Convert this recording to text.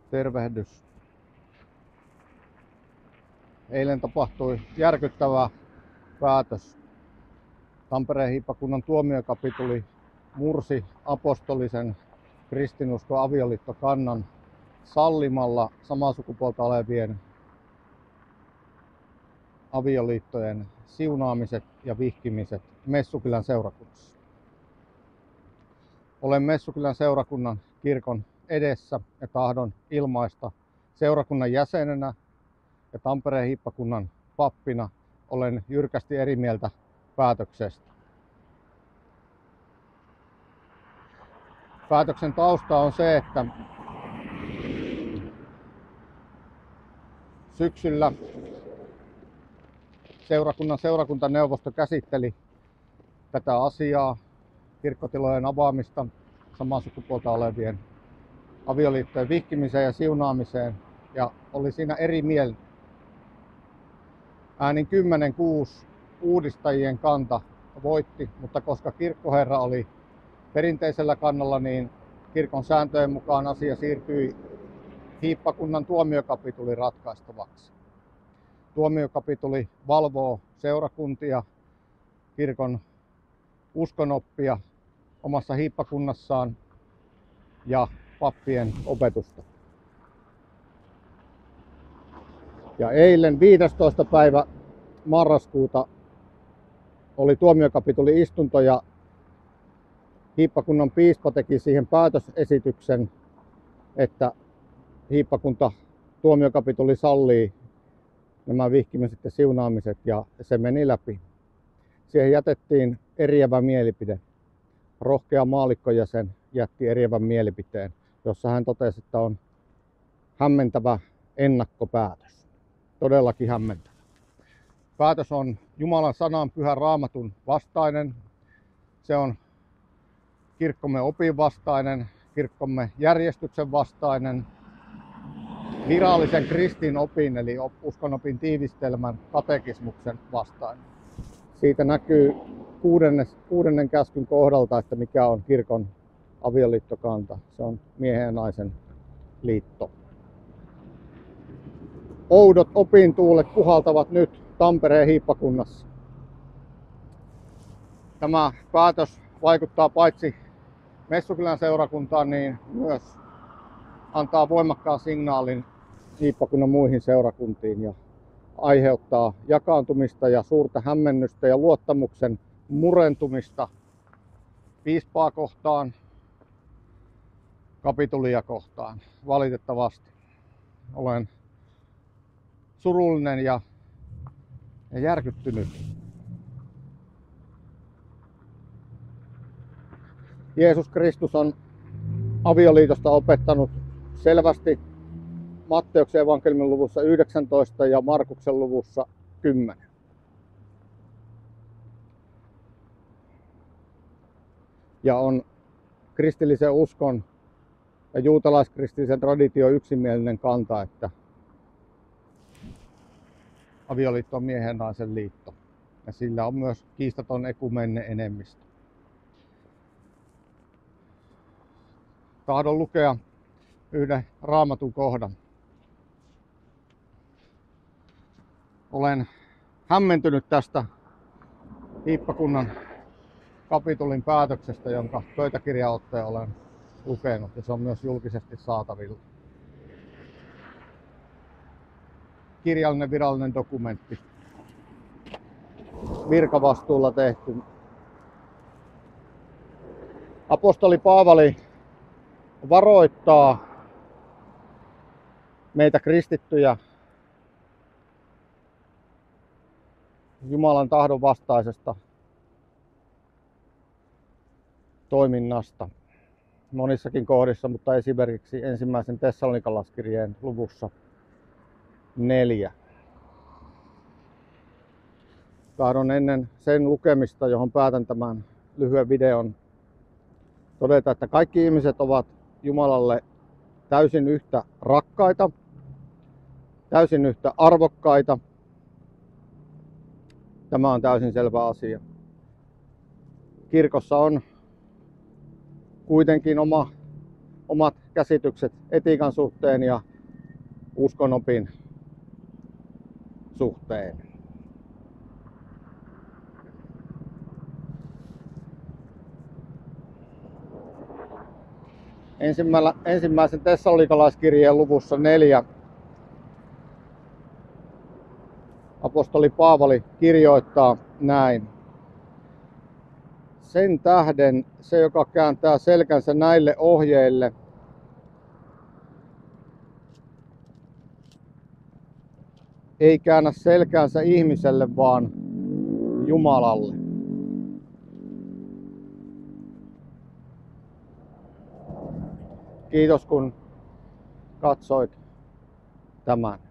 Tervehdys. Eilen tapahtui järkyttävä päätös. Tampereen hiippakunnan tuomiokapituli mursi apostolisen kristinuskon avioliittokannan sallimalla samaa sukupuolta olevien avioliittojen siunaamiset ja vihkimiset Messukylän seurakunnassa. Olen Messukylän seurakunnan kirkon edessä ja tahdon ilmaista seurakunnan jäsenenä ja Tampereen hiippakunnan pappina olen jyrkästi eri mieltä päätöksestä. Päätöksen tausta on se, että syksyllä seurakunnan seurakuntaneuvosto käsitteli tätä asiaa, kirkkotilojen avaamista samaa sukupuolta olevien avioliittojen vihkimiseen ja siunaamiseen, ja oli siinä eri mieltä. Äänin 10-6 uudistajien kanta voitti, mutta koska kirkkoherra oli perinteisellä kannalla, niin kirkon sääntöjen mukaan asia siirtyi hiippakunnan tuomiokapitulin ratkaistavaksi. Tuomiokapituli valvoo seurakuntia, kirkon uskonoppia omassa hiippakunnassaan ja pappien opetusta. Ja eilen 15. päivä marraskuuta oli tuomiokapitulin istunto ja hiippakunnan piispa teki siihen päätösesityksen, että hiippakunta tuomiokapituli sallii nämä vihkimiset ja siunaamiset, ja se meni läpi. Siihen jätettiin eriävä mielipide. Rohkea maallikkojäsen jätti eriävän mielipiteen, jossa hän totesi, että on hämmentävä ennakkopäätös. Todellakin hämmentävä. Päätös on Jumalan sanan, pyhän raamatun vastainen. Se on kirkkomme opin vastainen, kirkkomme järjestyksen vastainen, virallisen kristin opin eli uskonopin tiivistelmän katekismuksen vastainen. Siitä näkyy kuudennen käskyn kohdalta, että mikä on kirkon avioliittokanta. Se on miehen ja naisen liitto. Oudot opintuulet puhaltavat nyt Tampereen hiippakunnassa. Tämä päätös vaikuttaa paitsi Messukylän seurakuntaan, niin myös antaa voimakkaan signaalin hiippakunnan muihin seurakuntiin ja aiheuttaa jakaantumista ja suurta hämmennystä ja luottamuksen murentumista piispaa kohtaan, kapitulia kohtaan. Valitettavasti olen surullinen ja järkyttynyt. Jeesus Kristus on avioliitosta opettanut selvästi Matteuksen evankeliumin luvussa 19 ja Markuksen luvussa 10. Ja on kristillisen uskon ja juutalaiskristillisen tradition yksimielinen kanta, että avioliitto on miehen ja naisen liitto. Ja sillä on myös kiistaton ekumeeninen enemmistö. Tahdon lukea yhden raamatun kohdan. Olen hämmentynyt tästä hiippakunnan kapitulin päätöksestä, jonka pöytäkirjaotteen olen lukenut, ja se on myös julkisesti saatavilla. Kirjallinen virallinen dokumentti, virkavastuulla tehty. Apostoli Paavali varoittaa meitä kristittyjä Jumalan tahdon vastaisesta toiminnasta monissakin kohdissa, mutta esimerkiksi ensimmäisen Tessalonikalaiskirjeen luvussa 4. Tahdon ennen sen lukemista, johon päätän tämän lyhyen videon, todeta, että kaikki ihmiset ovat Jumalalle täysin yhtä rakkaita, täysin yhtä arvokkaita. Tämä on täysin selvä asia. Kirkossa on kuitenkin oma omat käsitykset etiikan suhteen ja uskonopin suhteen. Ensimmäisen Tessalonikkalaiskirjeen luvussa 4 apostoli Paavali kirjoittaa näin. Sen tähden se, joka kääntää selkänsä näille ohjeille, ei käännä selkäänsä ihmiselle, vaan Jumalalle. Kiitos kun katsoit tämän.